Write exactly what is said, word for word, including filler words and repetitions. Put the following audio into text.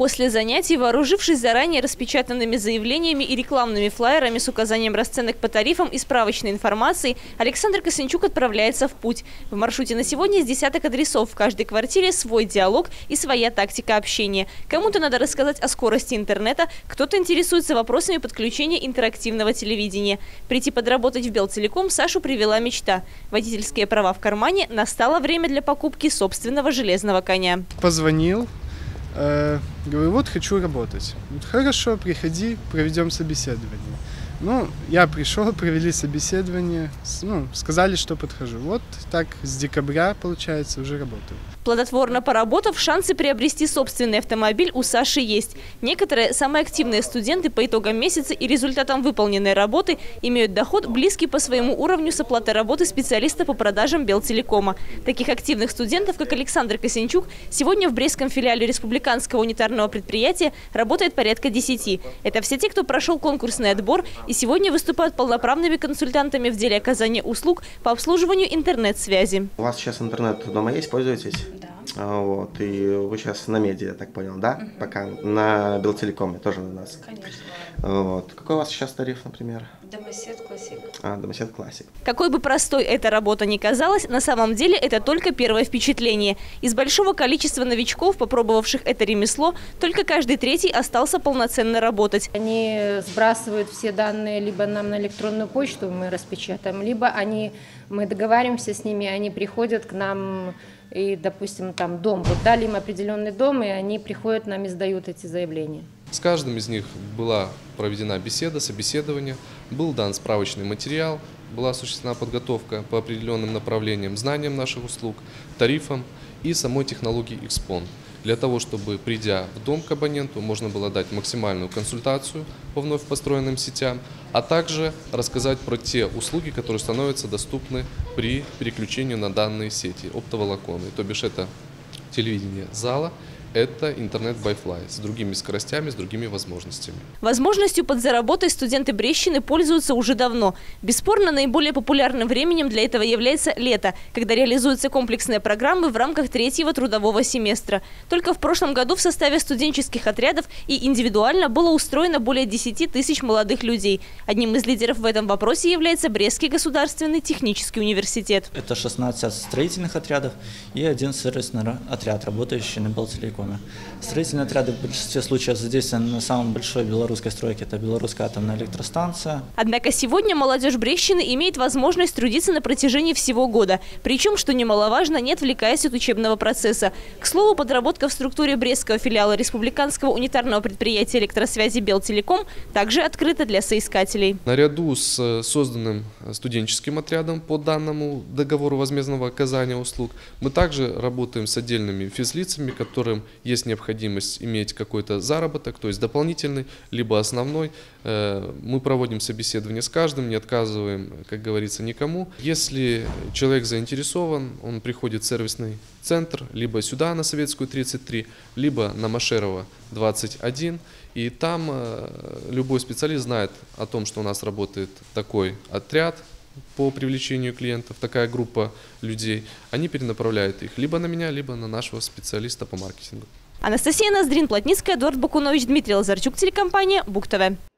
После занятий, вооружившись заранее распечатанными заявлениями и рекламными флаерами с указанием расценок по тарифам и справочной информацией, Александр Косинчук отправляется в путь. В маршруте на сегодня с десяток адресов. В каждой квартире свой диалог и своя тактика общения. Кому-то надо рассказать о скорости интернета, кто-то интересуется вопросами подключения интерактивного телевидения. Прийти подработать в Белтелеком Сашу привела мечта. Водительские права в кармане, настало время для покупки собственного железного коня. Позвонил. Э, говорю, вот хочу работать. Вот, хорошо, приходи, проведем собеседование. Ну, я пришел, провели собеседование, ну, сказали, что подхожу. Вот так с декабря, получается, уже работаю. Плодотворно поработав, шансы приобрести собственный автомобиль у Саши есть. Некоторые самые активные студенты по итогам месяца и результатам выполненной работы имеют доход, близкий по своему уровню с оплатой работы специалиста по продажам Белтелекома. Таких активных студентов, как Александр Косинчук, сегодня в Брестском филиале Республиканского унитарного предприятия работает порядка десяти. Это все те, кто прошел конкурсный отбор и сегодня выступают полноправными консультантами в деле оказания услуг по обслуживанию интернет-связи. У вас сейчас интернет дома есть, пользуетесь? Да. Вот, и вы сейчас на медиа, я так понял, да? Угу. Пока на Белтелекоме тоже у нас. Конечно. Вот. Какой у вас сейчас тариф, например? Домосед Классик. А, Домосед Классик. Какой бы простой эта работа ни казалась, на самом деле это только первое впечатление. Из большого количества новичков, попробовавших это ремесло, только каждый третий остался полноценно работать. Они сбрасывают все данные либо нам на электронную почту, мы распечатаем, либо они, мы договариваемся с ними, они приходят к нам и, допустим, там дом, вот дали им определенный дом, и они приходят нам и сдают эти заявления. С каждым из них была проведена беседа, собеседование, был дан справочный материал, была осуществлена подготовка по определенным направлениям, знаниям наших услуг, тарифам и самой технологии икспон. Для того, чтобы, придя в дом к абоненту, можно было дать максимальную консультацию по вновь построенным сетям, а также рассказать про те услуги, которые становятся доступны при переключении на данные сети оптоволоконные, то бишь это телевидение зала, это интернет Wi-Fi с другими скоростями, с другими возможностями. Возможностью подзаработать студенты Брестщины пользуются уже давно. Бесспорно, наиболее популярным временем для этого является лето, когда реализуются комплексные программы в рамках третьего трудового семестра. Только в прошлом году в составе студенческих отрядов и индивидуально было устроено более десяти тысяч молодых людей. Одним из лидеров в этом вопросе является Брестский государственный технический университет. Это шестнадцать строительных отрядов и один сервисный отряд, работающий на Белтелекоме. Строительные отряды в большинстве случаев задействованы на самой большой белорусской стройке, это Белорусская атомная электростанция. Однако сегодня молодежь Брестщины имеет возможность трудиться на протяжении всего года. Причем, что немаловажно, не отвлекаясь от учебного процесса. К слову, подработка в структуре Брестского филиала Республиканского унитарного предприятия электросвязи Белтелеком также открыта для соискателей. Наряду с созданным студенческим отрядом по данному договору возмездного оказания услуг, мы также работаем с отдельными физлицами, которым есть необходимость иметь какой-то заработок, то есть дополнительный, либо основной. Мы проводим собеседование с каждым, не отказываем, как говорится, никому. Если человек заинтересован, он приходит в сервисный центр, либо сюда на Советскую тридцать три, либо на Машерова двадцать один. И там любой специалист знает о том, что у нас работает такой отряд по привлечению клиентов, такая группа людей. Они перенаправляют их либо на меня, либо на нашего специалиста по маркетингу. Анастасия Ноздрин, Плотницкая, Эдуард Бакунович, Дмитрий Лазарчук, телекомпания БугТВ.